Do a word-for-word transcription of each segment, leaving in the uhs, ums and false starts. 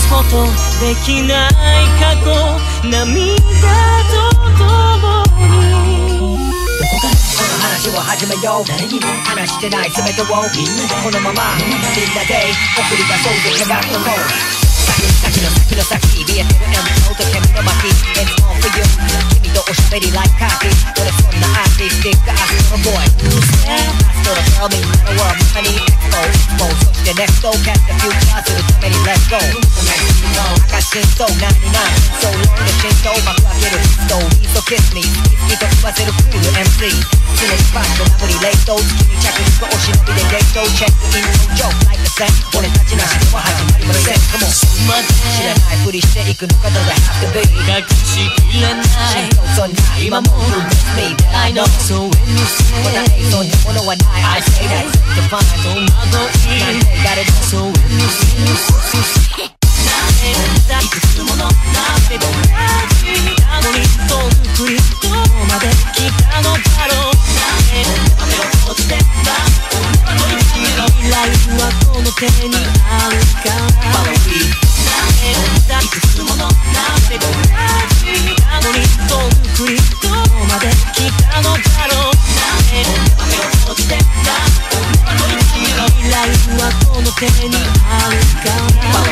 すことできない過去、涙とともにどこからこの話を始めよう。誰にも話してない全てをみんなでこのままみんなで送り出そうぜ。願っとこう。先の先の先見えてる煙草と煙の巻 It's all for you 君とおしゃべり like Candy 俺そんなアーティスティックアストロボーイ Who's that? アストロ girl みんなの world まさに Expo そして Next Catch the future するために Let's go 赤心臓ナインティナイン So long の心臓幕開けるストーリーと Kiss me 好きと言わせるクール エムシー 常にパンとラブリレート月に着陸お忍びでデートチェックインのジョーク like a set 俺たちなしでは始まりません Come on知らないふりしていくのかどうだ have to be 隠しきれない真相そんな今も You miss me but I know So when you say 答えそんなものはない I say that to find 戸惑いなんて誰だ So when you say いくつものなんて僕ら知ったのにコンクリートまで来たのだろう雨を閉じてた未来はこの手にあるからいくつものなんて僕ら知ったのにコンクリートまで来たのだろう雨を閉じてた未来はこの手にあるから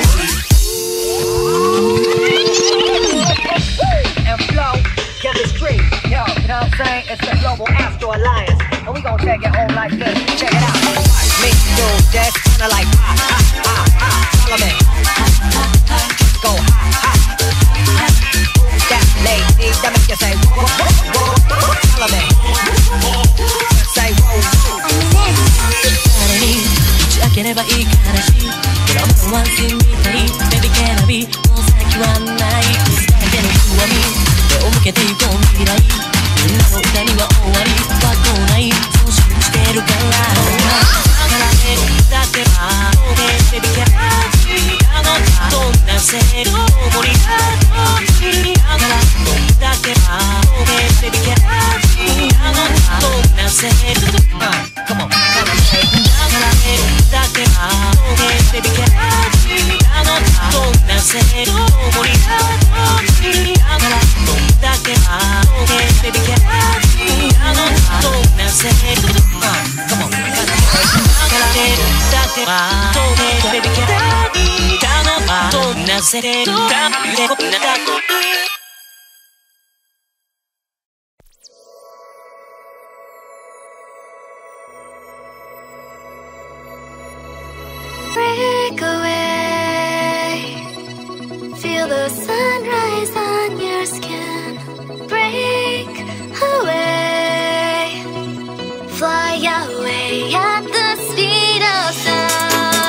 And flow, chemistry, yo, you know what I'm saying? It's the Global Astro Alliance, and we gon' take it home like this. Check it out. Watch me do this, kinda like ha ha ha ha. Follow me. Just go ha ha. Who's that lady that make you say whoa whoa whoa? Follow me. Just say whoa whoa. 誰に打ち明ければいい話。ドラマのワンシーンみたい。Baby can I be? もう先はない。伝えての弱み。手を向けていこう未来。みんなの歌には終わりは来ない。そう信じてるから。からねだってば。Baby can I be? あのどんなせいどこにあるの知りながら。だってば。Baby can I be? あのどんなせいど Come on, come on. だってば Baby can I be あのどんなせいどこにあるの知りながらだってば Baby can I be あのどんなせいど Come on だってば Baby can I be あのどんなせいどだってこんなだと Break away, feel the sunrise on your skin. Break away, fly away at the speed of sound.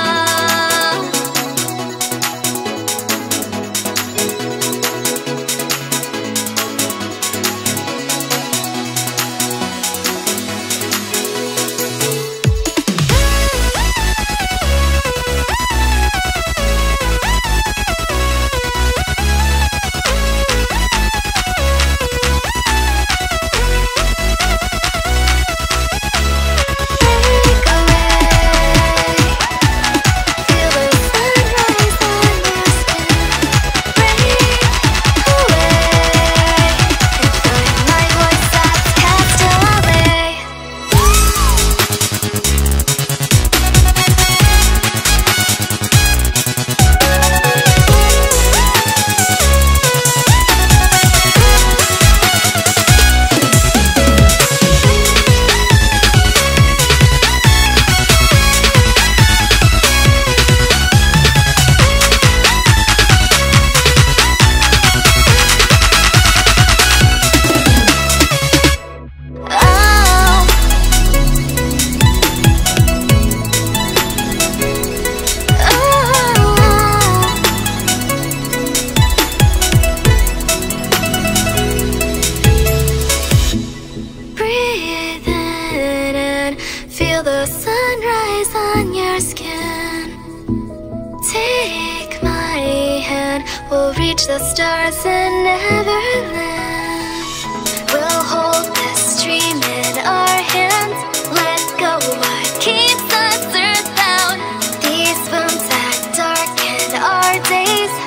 Reach the stars in Neverland. We'll hold this dream in our hands. Let go what keeps us earthbound. These bones that darken our days.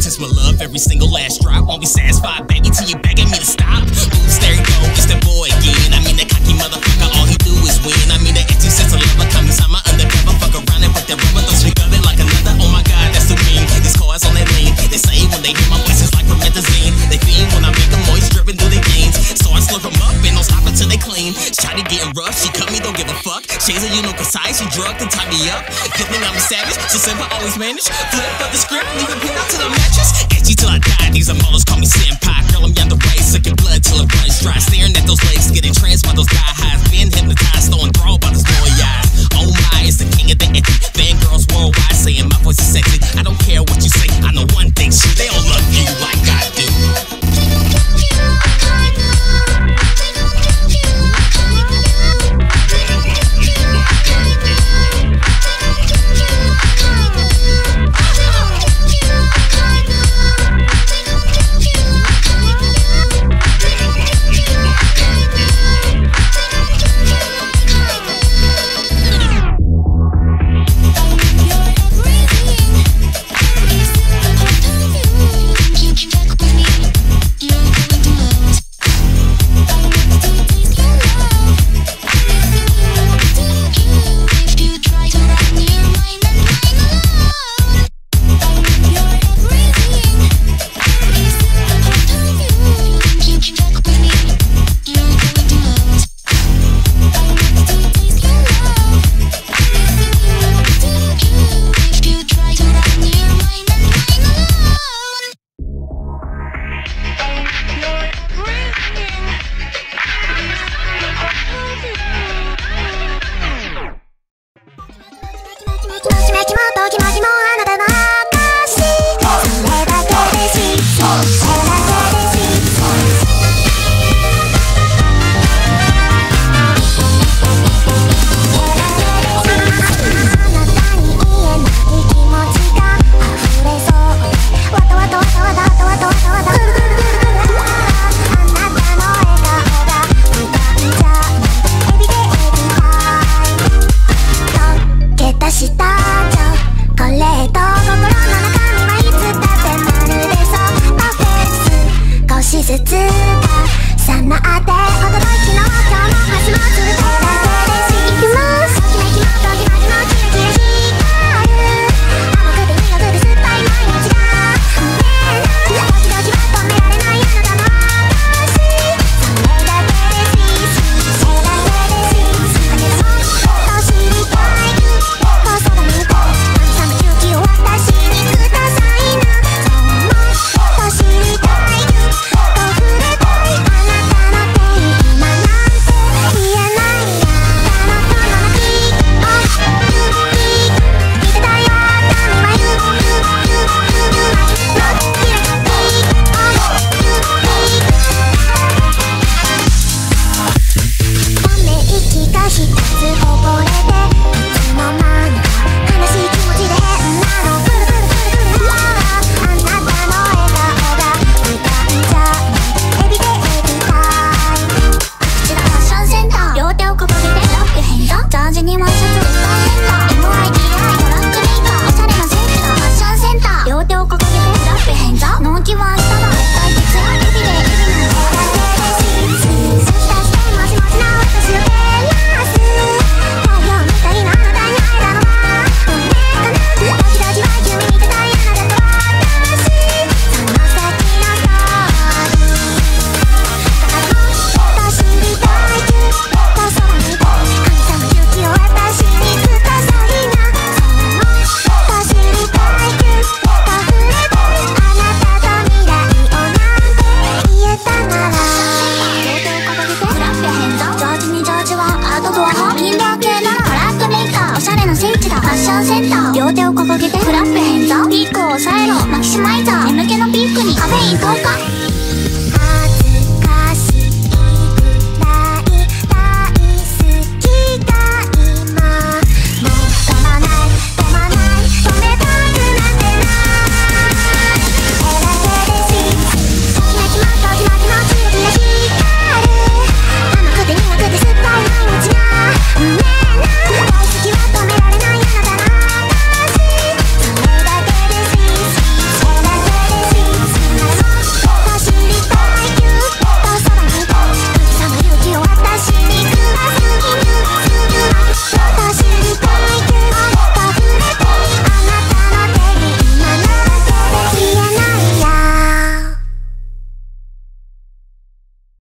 test my love, every single last drop. Won't be satisfied, baby, till you begging me to stop. Oops, there you go, it's that boy again. I mean, that cocky motherfucker, all he do is win. I mean, that empty sense of love, come inside my undercover. Fuck around and put that rubber, don't speak of it like another. Oh my god, that's too mean. These cars on that lean. They say when they hear my voice, it's like promethazine. They fiend when I make them moist, dripping through their jeans. So I slurp them up and don't stop until they clean. Shawty getting rough, she cut me, don't give a fuck. Shades of you know Kawaii, she drugged and tied me up. Good thing I'm a savage, she said I always manage. Flip up the script, leave a pin out.